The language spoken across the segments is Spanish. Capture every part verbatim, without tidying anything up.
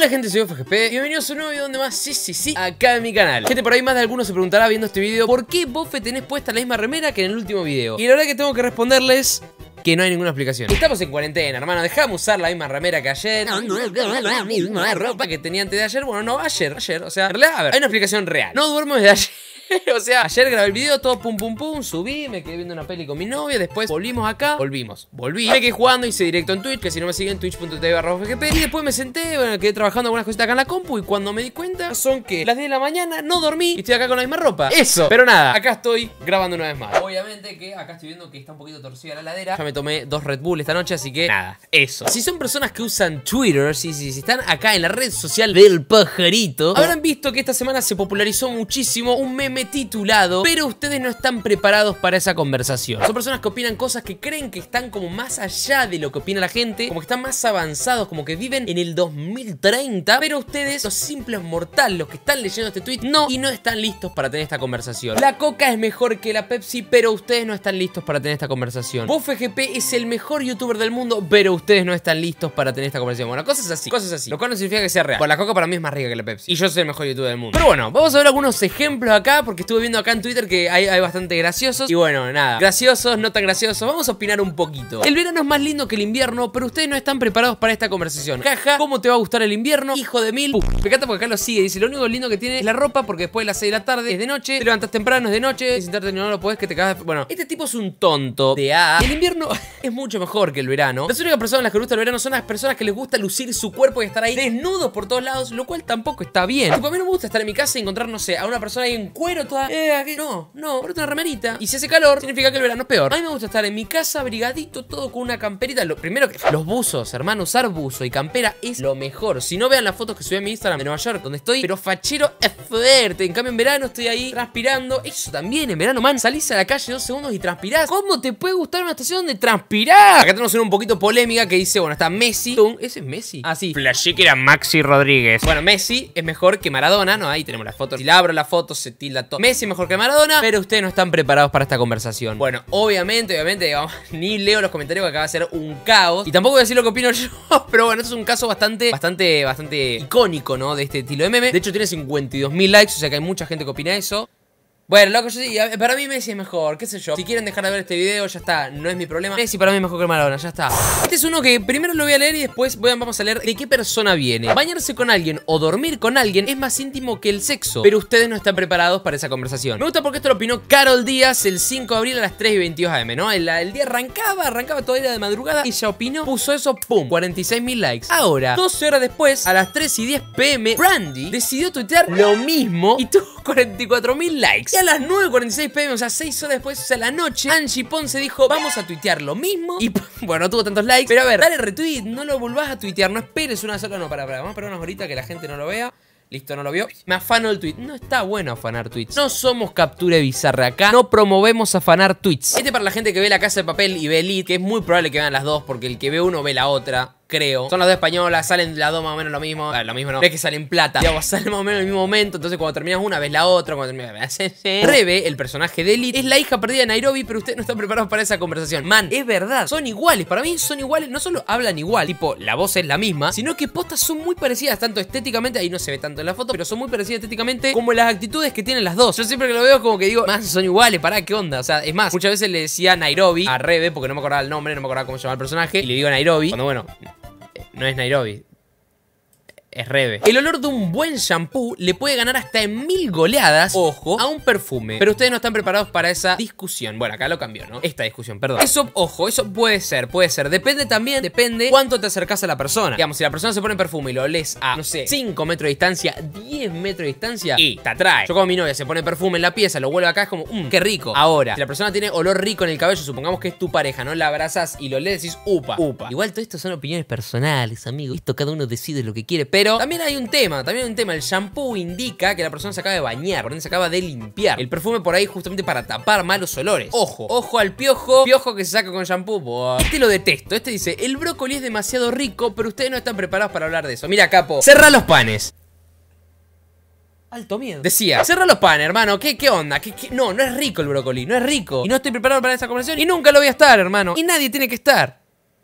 Hola gente, soy F G P, bienvenidos a un nuevo video donde más, sí, sí, sí, acá en mi canal. Gente, por ahí más de algunos se preguntará viendo este video ¿por qué, Bofe, tenés puesta la misma remera que en el último video? Y la verdad que tengo que responderles que no hay ninguna explicación. Estamos en cuarentena, hermano, dejamos usar la misma remera que ayer. No, no, no, la misma ropa que tenía antes de ayer. Bueno, no, ayer, ayer, o sea, en realidad, a ver, hay una explicación real. No duermo desde ayer. O sea, ayer grabé el video, todo pum pum pum, subí, me quedé viendo una peli con mi novia, después volvimos acá, volvimos, volví, me quedé jugando, hice directo en Twitch, que si no me siguen, twitch punto tv barra F G P, y después me senté, bueno, quedé trabajando algunas cositas acá en la compu, y cuando me di cuenta, son que las diez de la mañana, no dormí, y estoy acá con la misma ropa, eso, pero nada, acá estoy grabando una vez más. Obviamente que acá estoy viendo que está un poquito torcida la ladera, ya me tomé dos Red Bull esta noche, así que nada, eso. Si son personas que usan Twitter, si, si, si están acá en la red social del pajarito, habrán visto que esta semana se popularizó muchísimo un meme titulado pero ustedes no están preparados para esa conversación. Son personas que opinan cosas que creen que están como más allá de lo que opina la gente, como que están más avanzados, como que viven en el dos mil treinta, pero ustedes, los simples mortales, los que están leyendo este tweet, no, y no están listos para tener esta conversación. La Coca es mejor que la Pepsi, pero ustedes no están listos para tener esta conversación. Bofe G P es el mejor youtuber del mundo, pero ustedes no están listos para tener esta conversación. Bueno, cosas así, cosas así, lo cual no significa que sea real. Bueno, la Coca para mí es más rica que la Pepsi, y yo soy el mejor youtuber del mundo. Pero bueno, vamos a ver algunos ejemplos acá, porque estuve viendo acá en Twitter que hay, hay bastante graciosos. Y bueno, nada, graciosos, no tan graciosos. Vamos a opinar un poquito. El verano es más lindo que el invierno, pero ustedes no están preparados para esta conversación. Jaja, ¿cómo te va a gustar el invierno? Hijo de mil. Puf, me encanta porque acá lo sigue. Dice, lo único lindo que tiene es la ropa, porque después de las seis de la tarde es de noche. Te levantas temprano, es de noche. Si sentarte no lo podés, que te cagas de... Bueno, este tipo es un tonto de A. El invierno es mucho mejor que el verano. Las únicas personas a las que les gusta el verano son las personas que les gusta lucir su cuerpo y estar ahí desnudos por todos lados, lo cual tampoco está bien. Tipo, a mí no me gusta estar en mi casa y encontrar, no sé, a una persona ahí en cuero toda... Eh, aquí no, no, ponete una remerita. Y si hace calor, significa que el verano es peor. A mí me gusta estar en mi casa, abrigadito, todo con una camperita. Lo primero que... Los buzos, hermano, usar buzo y campera es lo mejor. Si no, vean las fotos que subí a mi Instagram de Nueva York, donde estoy, pero fachero es fuerte. En cambio, en verano estoy ahí transpirando. Eso también, en verano, man, salís a la calle dos segundos y transpirás. ¿Cómo te puede gustar una estación donde transpirás? Acá tenemos una un poquito polémica que dice, bueno, está Messi. ¿Ese es Messi? Ah, sí. Flashé que era Maxi Rodríguez. Bueno, Messi es mejor que Maradona, ¿no? Ahí tenemos las fotos. Si la abro la foto, se tilda todo. Messi mejor que Maradona, pero ustedes no están preparados para esta conversación. Bueno, obviamente, obviamente, digamos, ni leo los comentarios, que acaba de ser un caos. Y tampoco voy a decir lo que opino yo, pero bueno, esto es un caso bastante, bastante, bastante icónico, ¿no? De este estilo de meme. De hecho, tiene cincuenta y dos mil likes, o sea que hay mucha gente que opina eso. Bueno, loco, yo sí, para mí Messi es mejor, qué sé yo. Si quieren dejar de ver este video, ya está, no es mi problema. Messi para mí es mejor que Maradona, ya está. Este es uno que primero lo voy a leer y después voy a, vamos a leer de qué persona viene. Bañarse con alguien o dormir con alguien es más íntimo que el sexo, pero ustedes no están preparados para esa conversación. Me gusta porque esto lo opinó Carol Díaz el cinco de abril a las tres y veintidós a eme, ¿no? El, el día arrancaba, arrancaba todavía de madrugada. Ella opinó, puso eso, pum, cuarenta y seis mil likes. Ahora, doce horas después, a las tres y diez pe eme, Brandy decidió tuitear lo mismo y tuvo cuarenta y cuatro mil likes. Y a las nueve y cuarenta y seis pe eme, o sea, seis horas después, o sea, la noche, Angie Ponce dijo, vamos a tuitear lo mismo. Y bueno, no tuvo tantos likes, pero a ver, dale retweet, no lo volvás a tuitear, no esperes una sola, no, para, para, vamos a esperar unas horitas que la gente no lo vea. Listo, no lo vio. Me afano el tweet. No está bueno afanar tweets. No somos Captura Bizarra acá. No promovemos afanar tweets. Este para la gente que ve La Casa de Papel y ve Elite, que es muy probable que vean las dos, porque el que ve uno ve la otra. Creo. Son las dos españolas, salen las dos más o menos lo mismo. Ah, lo mismo no. Ves que salen plata. Digamos, salen más o menos en el mismo momento. Entonces cuando terminas una, ves la otra. Cuando terminas... Rebe, el personaje de Elite, es la hija perdida de Nairobi, pero ustedes no están preparados para esa conversación. Man, es verdad. Son iguales. Para mí son iguales. No solo hablan igual, tipo, la voz es la misma, sino que postas son muy parecidas, tanto estéticamente, ahí no se ve tanto en la foto, pero son muy parecidas estéticamente como las actitudes que tienen las dos. Yo siempre que lo veo como que digo, más son iguales, pará, ¿qué onda? O sea, es más, muchas veces le decía Nairobi a Rebe, porque no me acordaba el nombre, no me acordaba cómo se llama el personaje, y le digo Nairobi, cuando bueno... No es Nairobi, es Rebe. El olor de un buen shampoo le puede ganar hasta en mil goleadas, ojo, a un perfume. Pero ustedes no están preparados para esa discusión. Bueno, acá lo cambió, ¿no? Esta discusión, perdón. Eso, ojo, eso puede ser, puede ser. Depende también, depende cuánto te acercas a la persona. Digamos, si la persona se pone perfume y lo olés a, no sé, cinco metros de distancia, diez metros de distancia, y te atrae. Yo con mi novia se pone perfume en la pieza, lo vuelvo acá, es como, mmm, qué rico. Ahora, si la persona tiene olor rico en el cabello, supongamos que es tu pareja, ¿no? La abrazas y lo olés, decís, upa, upa. Igual todo esto son opiniones personales, amigo. Esto cada uno decide lo que quiere, pero también hay un tema. También hay un tema, el shampoo indica que la persona se acaba de bañar, por ende se acaba de limpiar. El perfume por ahí justamente para tapar malos olores. Ojo, ojo al piojo, piojo que se saca con shampoo. Buah. Este lo detesto, este dice, el brócoli es demasiado rico, pero ustedes no están preparados para hablar de eso. Mira, capo, cerrá los panes. Alto miedo. Decía, cerrá los panes, hermano. ¿Qué, qué onda? ¿Qué, qué? No, no es rico el brócoli, no es rico. Y no estoy preparado para esa conversación y nunca lo voy a estar, hermano. Y nadie tiene que estar.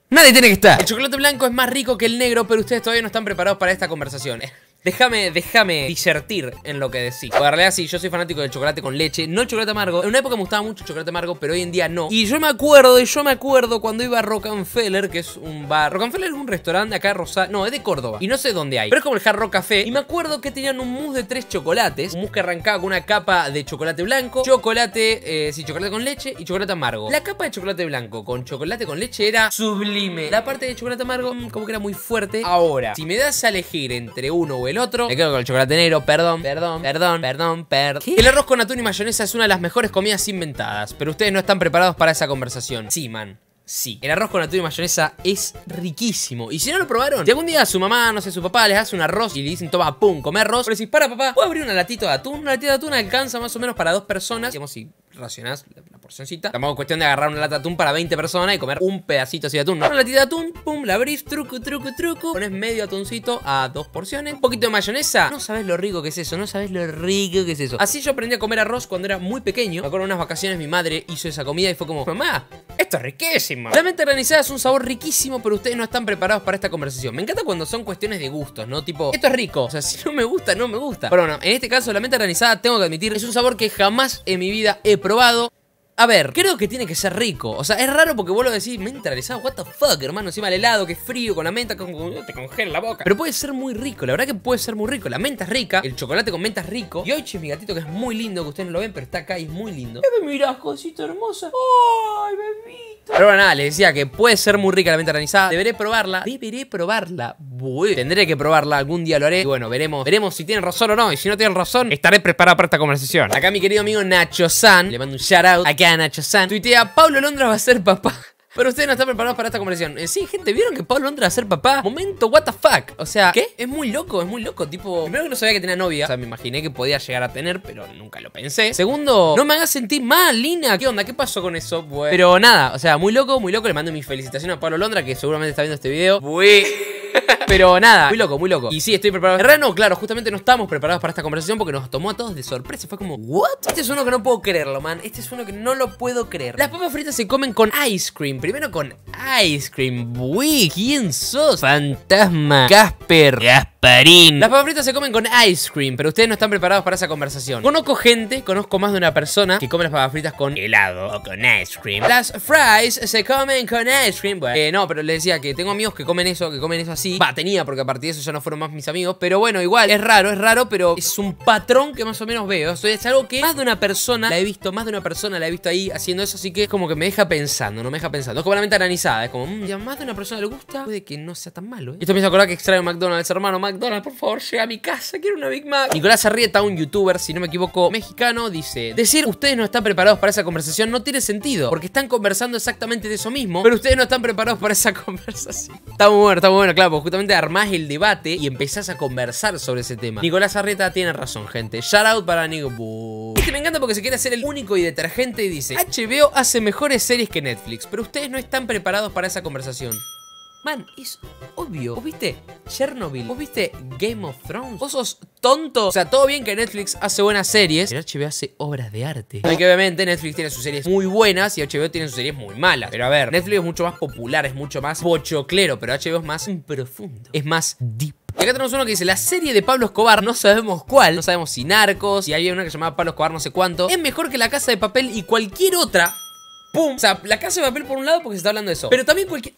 nadie tiene que estar. El chocolate blanco es más rico que el negro, pero ustedes todavía no están preparados para esta conversación. Déjame, déjame disertir en lo que decís. Porque en realidad sí, yo soy fanático del chocolate con leche, no el chocolate amargo. En una época me gustaba mucho el chocolate amargo, pero hoy en día no. Y yo me acuerdo, y yo me acuerdo cuando iba a Rockefeller, que es un bar. Rockefeller es un restaurante acá de Rosario, no, es de Córdoba. Y no sé dónde hay, pero es como el Hard Rock Café. Y me acuerdo que tenían un mousse de tres chocolates. Un mousse que arrancaba con una capa de chocolate blanco, chocolate, eh, sí, chocolate con leche y chocolate amargo. La capa de chocolate blanco con chocolate con leche era sublime. La parte de chocolate amargo, mmm, como que era muy fuerte. Ahora, si me das a elegir entre uno o el otro, me quedo con el chocolate negro, perdón, perdón, perdón, perdón, perdón. ¿Qué? El arroz con atún y mayonesa es una de las mejores comidas inventadas, pero ustedes no están preparados para esa conversación. Sí, man. Sí, el arroz con atún y mayonesa es riquísimo. Y si no lo probaron, si algún día su mamá, no sé, su papá les hace un arroz y le dicen, toma, pum, come arroz, pero decís, para papá, ¿puedo abrir una latita de atún? Una latita de atún alcanza más o menos para dos personas. Digamos, si racionás la porcioncita, tampoco es cuestión de agarrar una lata de atún para veinte personas y comer un pedacito así de atún, ¿no? Una latita de atún, pum, la abrís, truco, truco, truco, pones medio atuncito a dos porciones, un poquito de mayonesa. No sabés lo rico que es eso, no sabés lo rico que es eso. Así yo aprendí a comer arroz cuando era muy pequeño. Me acuerdo en unas vacaciones mi madre hizo esa comida y fue como, mamá, esto es riquísimo. La menta granizada es un sabor riquísimo, pero ustedes no están preparados para esta conversación. Me encanta cuando son cuestiones de gustos, ¿no? Tipo, esto es rico, o sea, si no me gusta, no me gusta. Pero bueno, en este caso la menta granizada, tengo que admitir, es un sabor que jamás en mi vida he probado. A ver, creo que tiene que ser rico. O sea, es raro porque vos lo decís, menta granizada, what the fuck, hermano. Encima el helado, que es frío, con la menta, como te congela la boca. Pero puede ser muy rico, la verdad que puede ser muy rico. La menta es rica, el chocolate con menta es rico. Y hoy, mi gatito, que es muy lindo, que ustedes no lo ven, pero está acá y es muy lindo. ¿Qué me mirás, cosita hermosa? ¡Ay, bebito! Pero bueno, nada, les decía que puede ser muy rica la menta granizada. Deberé probarla, deberé probarla. Bueno, tendré que probarla, algún día lo haré. Y bueno, veremos, veremos si tienen razón o no. Y si no tienen razón, estaré preparado para esta conversación. Acá mi querido amigo Nacho San, le mando un shout out acá a Nacho San, tuitea, Pablo Londra va a ser papá. Pero ustedes no están preparados para esta conversación. Eh, sí, gente, ¿vieron que Pablo Londra va a ser papá? Momento, what the fuck. O sea, ¿qué? Es muy loco, es muy loco. Tipo, primero que no sabía que tenía novia. O sea, me imaginé que podía llegar a tener, pero nunca lo pensé. Segundo, no me hagas sentir mal, Lina. ¿Qué onda? ¿Qué pasó con eso? Bueno. Pero nada, o sea, muy loco, muy loco. Le mando mis felicitaciones a Pablo Londra, que seguramente está viendo este video. Bueno. Pero nada, muy loco, muy loco. Y sí, estoy preparado. En realidad no, claro, justamente no estamos preparados para esta conversación porque nos tomó a todos de sorpresa. Fue como, ¿what? Este es uno que no puedo creerlo, man. Este es uno que no lo puedo creer. Las papas fritas se comen con ice cream. Primero con ice cream. Uy, ¿quién sos? Fantasma. Casper. Gasparín. Las papas fritas se comen con ice cream, pero ustedes no están preparados para esa conversación. Conozco gente, conozco más de una persona que come las papas fritas con helado o con ice cream. Las fries se comen con ice cream. Bueno, eh, no, pero les decía que tengo amigos que comen eso, que comen eso así. Va, tenía, porque a partir de eso ya no fueron más mis amigos. Pero bueno, igual, es raro, es raro, pero es un patrón que más o menos veo. O sea, es algo que más de una persona la he visto, más de una persona la he visto ahí haciendo eso. Así que es como que me deja pensando, no me deja pensando. Es como la menta granizada, es como, mmm, ya más de una persona le gusta, puede que no sea tan malo, ¿eh? Esto me hizo acordar que extraño McDonald's, hermano. McDonald's, por favor, llega a mi casa, quiero una Big Mac. Nicolás Arrieta, un youtuber, si no me equivoco, mexicano, dice: decir ustedes no están preparados para esa conversación no tiene sentido, porque están conversando exactamente de eso mismo, pero ustedes no están preparados para esa conversación. Está muy bueno, está muy bueno, claro, porque justamente armás el debate y empezás a conversar sobre ese tema. Nicolás Arrieta tiene razón, gente. Shout out para Nico. Este me encanta porque se quiere hacer el único y detergente y dice: H B O hace mejores series que Netflix, pero ustedes no están preparados para esa conversación. Man, es obvio. ¿Vos viste Chernobyl? ¿Vos viste Game of Thrones? ¿Vos sos tonto? O sea, todo bien que Netflix hace buenas series, pero H B O hace obras de arte. Hay que obviamente Netflix tiene sus series muy buenas y H B O tiene sus series muy malas. Pero a ver, Netflix es mucho más popular, es mucho más pochoclero, pero H B O es más profundo, es más deep. Y acá tenemos uno que dice: la serie de Pablo Escobar, no sabemos cuál, no sabemos si Narcos, y había una que se llamaba Pablo Escobar no sé cuánto, es mejor que La Casa de Papel y cualquier otra. ¡Pum! O sea, La Casa de Papel por un lado porque se está hablando de eso, pero también cualquier...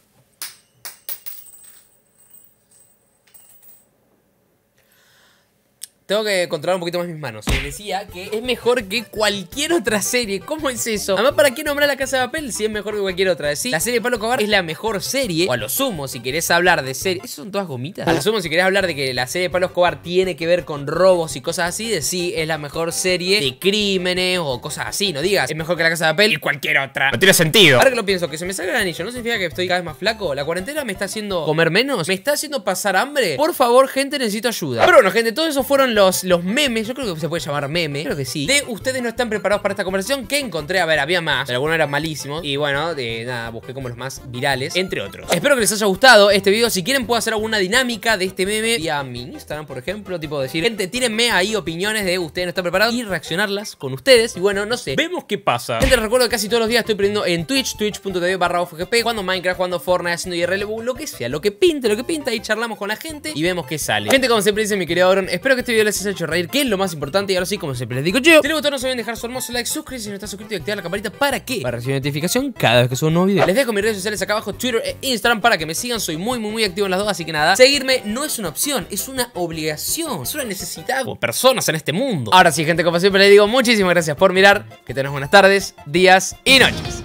Tengo que controlar un poquito más mis manos. Les decía que es mejor que cualquier otra serie. ¿Cómo es eso? Además, ¿para qué nombrar La Casa de Papel si es mejor que cualquier otra? Sí, la serie de Pablo Escobar es la mejor serie. O a lo sumo, si querés hablar de serie... ¿Esos son todas gomitas? A lo sumo, si querés hablar de que la serie de Pablo Escobar tiene que ver con robos y cosas así, de sí, es la mejor serie de crímenes o cosas así. No digas, es mejor que La Casa de Papel y cualquier otra. No tiene sentido. Ahora que lo pienso, que se me salga el anillo, ¿no significa que estoy cada vez más flaco? ¿La cuarentena me está haciendo comer menos? ¿Me está haciendo pasar hambre? Por favor, gente, necesito ayuda. Pero bueno, gente, todo eso fueron los, los memes, yo creo que se puede llamar meme, creo que sí, de ustedes no están preparados para esta conversación, que encontré, a ver, había más, pero algunos eran malísimos. Y bueno, de nada, busqué como los más virales, entre otros. Espero que les haya gustado este video. Si quieren puedo hacer alguna dinámica de este meme vía mi Instagram, por ejemplo, tipo decir, gente, tírenme ahí opiniones de ustedes no están preparados y reaccionarlas con ustedes. Y bueno, no sé, vemos qué pasa. Gente, les recuerdo que casi todos los días estoy prendiendo en Twitch, twitch punto tv barra O F G P, jugando Minecraft, jugando Fortnite, haciendo I R L, lo que sea, lo que pinte, lo que pinta, y charlamos con la gente y vemos qué sale. Gente, como siempre dice mi querido Auron, espero que este video les haya hecho reír, que es lo más importante. Y ahora sí, como siempre les digo yo, si les gustó no se olviden dejar su hermoso like, suscribirse si no estás suscrito y activar la campanita. ¿Para qué? Para recibir notificación cada vez que subo un nuevo video. Les dejo mis redes sociales acá abajo, Twitter e Instagram, para que me sigan. Soy muy muy muy activo en las dos, así que nada, seguirme no es una opción, es una obligación, es una necesidad como personas en este mundo. Ahora sí, gente, como siempre les digo, muchísimas gracias por mirar, que tengan buenas tardes, días y noches.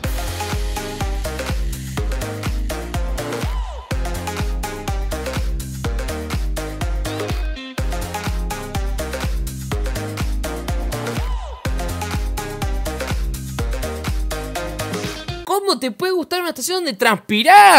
¿Cómo te puede gustar una estación de transpirar?